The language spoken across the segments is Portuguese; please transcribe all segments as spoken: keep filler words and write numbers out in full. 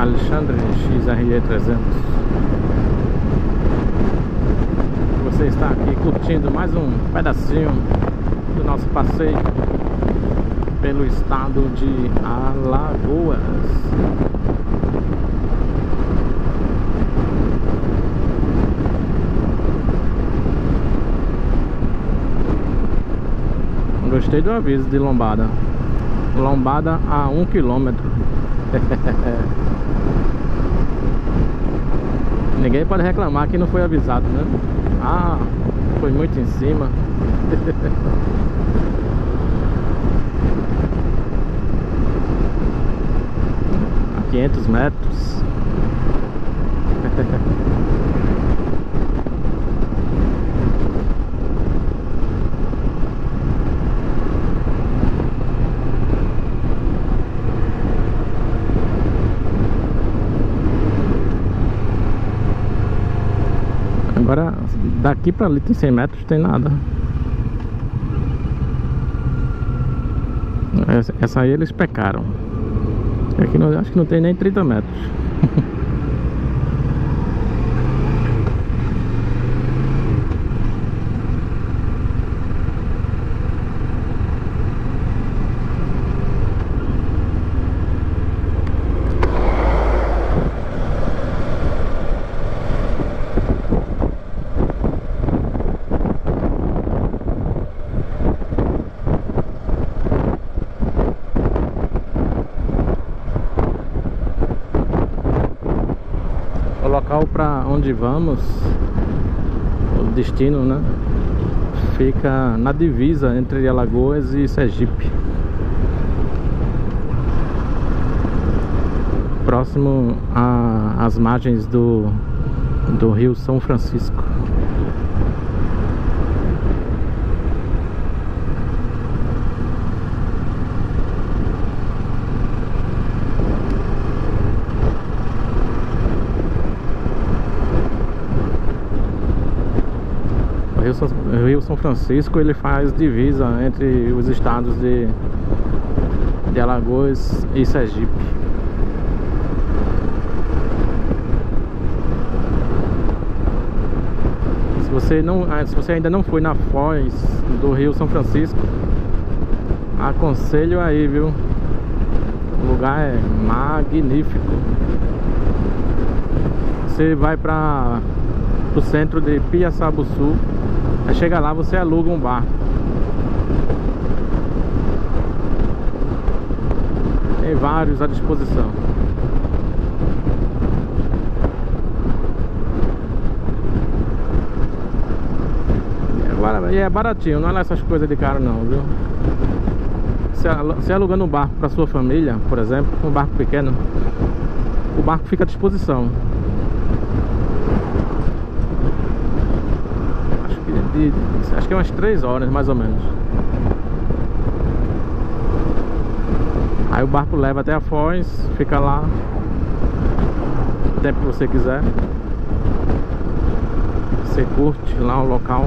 Alexandre X R E trezentos. Você está aqui curtindo mais um pedacinho do nosso passeio pelo estado de Alagoas. Gostei do aviso de lombada. Lombada a um quilômetro. Ninguém pode reclamar que não foi avisado, né? Ah, foi muito em cima. A quinhentos metros. Agora, daqui pra ali tem cem metros, tem nada. Essa, essa aí eles pecaram. Aqui não, acho que não tem nem trinta metros. O local para onde vamos, o destino, né, fica na divisa entre Alagoas e Sergipe, próximo às margens do, do Rio São Francisco. O Rio São Francisco, ele faz divisa entre os estados de, de Alagoas e Sergipe. Se você, não, se você ainda não foi na foz do Rio São Francisco, aconselho aí, viu? O lugar é magnífico. Você vai para o centro de Piaçabuçu. Aí chega lá, você aluga um barco. Tem vários à disposição. E é baratinho, não é lá essas coisas de caro não, viu? Se alugando um barco para sua família, por exemplo, um barco pequeno, o barco fica à disposição. De, acho que é umas três horas mais ou menos. Aí o barco leva até a foz, fica lá o tempo que você quiser. Você curte lá o local.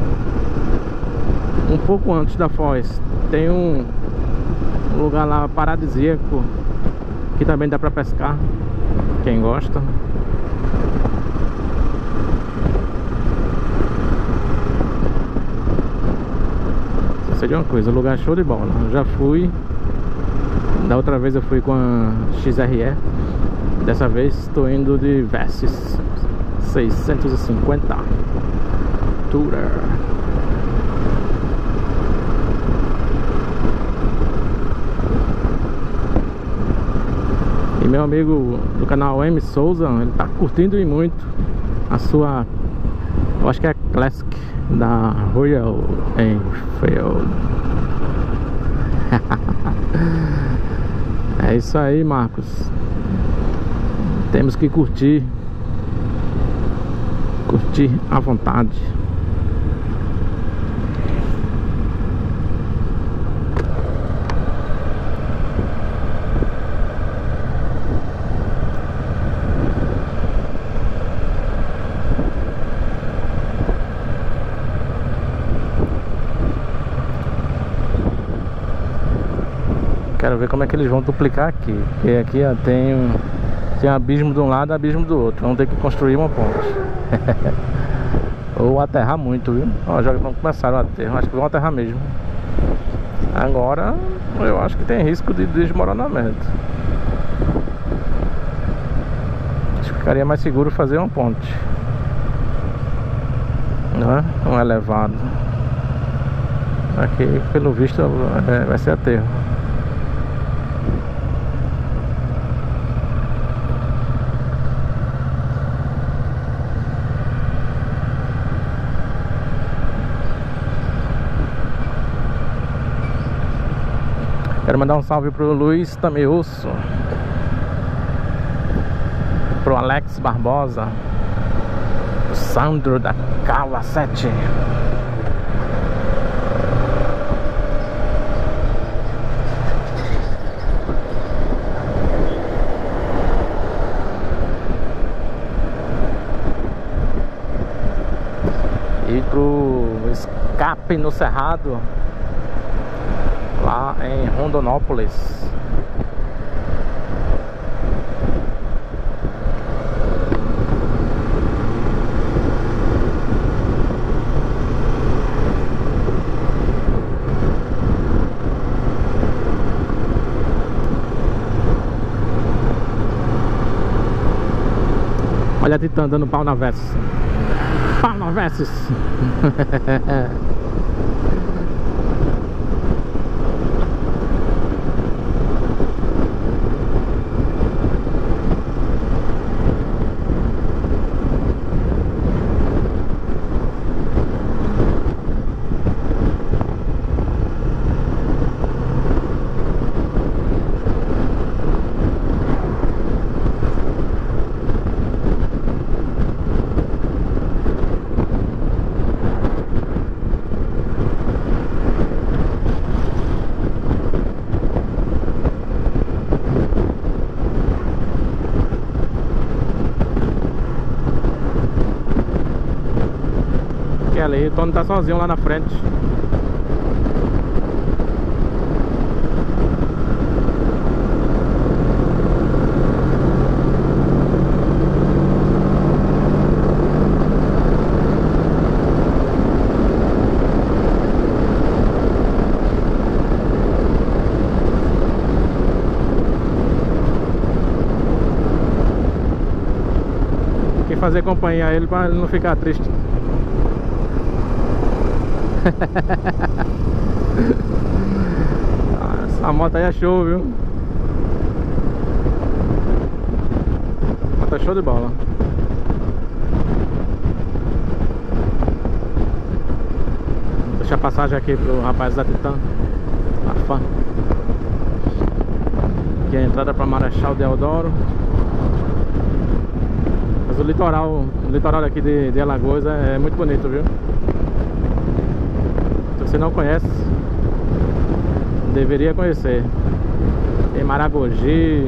Um pouco antes da foz tem um lugar lá paradisíaco que também dá pra pescar, quem gosta. De uma coisa, o lugar é show de bola. Eu já fui. Da outra vez eu fui com a X R E. Dessa vez estou indo de Versys seiscentos e cinquenta Tourer. E meu amigo do canal M Souza, ele tá curtindo e muito a sua, eu acho que é Classic da Royal Enfield. É isso aí, Marcos. Temos que curtir. Curtir à vontade. Quero ver como é que eles vão duplicar aqui. Porque aqui ó, tem um, Tem abismo de um lado e abismo do outro. Vamos ter que construir uma ponte. Ou aterrar muito, viu? Ó, já vão começar a aterrar. Acho que vão aterrar mesmo. Agora eu acho que tem risco de desmoronamento. Acho que ficaria mais seguro fazer uma ponte, não é? Um elevado. Aqui, pelo visto, é, vai ser aterro. Quero mandar um salve pro Luiz Tameusso, pro Alex Barbosa, pro Sandro da Cala sete. E pro Escape no Cerrado, lá em Rondonópolis. Olha a Titã dando pau na Versys. Pau na Versys. Ali, o Tony tá sozinho lá na frente. Tem que fazer companhia a ele pra ele não ficar triste. Essa moto aí é show, viu? A moto é show de bola. Vou deixar a passagem aqui pro rapaz da Titã, a fã. Aqui é a entrada para Marechal Deodoro. Mas o litoral, o litoral aqui de, de Alagoas é, é muito bonito, viu? Se você não conhece, deveria conhecer. Tem Maragogi,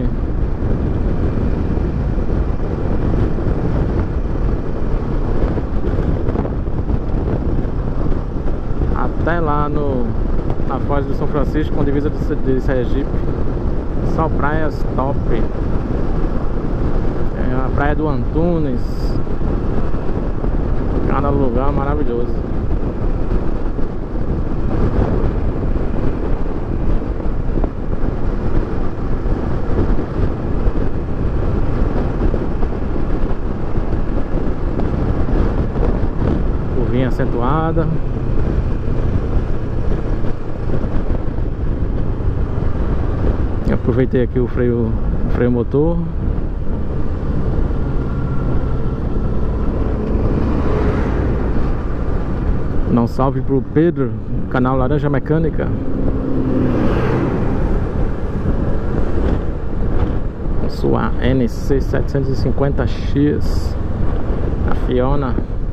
até lá no, na Foz do São Francisco, com divisa de, de Sergipe. Só praias top. Tem a praia do Antunes. Cada lugar maravilhoso. Curvinha acentuada. Eu aproveitei aqui o freio, o freio motor. Não salve pro Pedro, canal Laranja Mecânica. Sua N C setecentos e cinquenta X, a Fiona.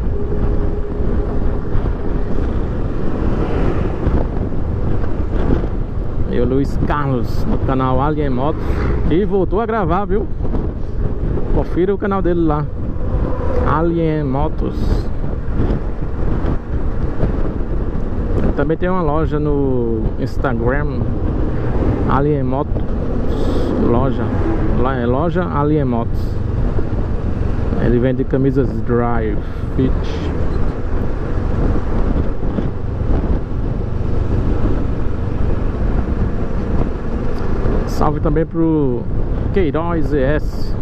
E o Luiz Carlos, no canal Alien Motos. E voltou a gravar, viu? Confira o canal dele lá, Alien Motos. Também tem uma loja no Instagram, Alien Motos Loja, lá é loja Alien Motos. Ele vende camisas dry fit. Salve também pro Queiroz E S.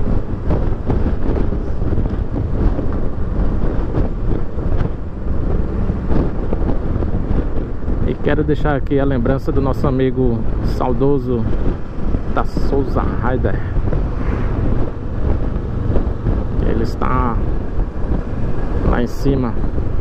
E quero deixar aqui a lembrança do nosso amigo saudoso da Souza Rider. Ele está lá em cima.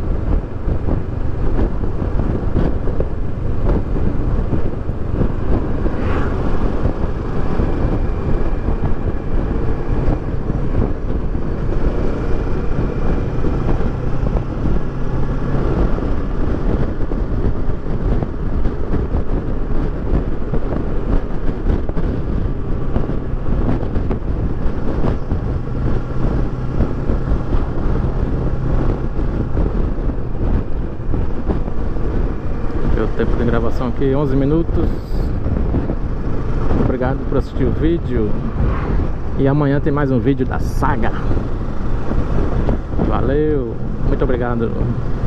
Tempo de gravação aqui, onze minutos. Obrigado por assistir o vídeo. E amanhã tem mais um vídeo da saga. Valeu, muito obrigado.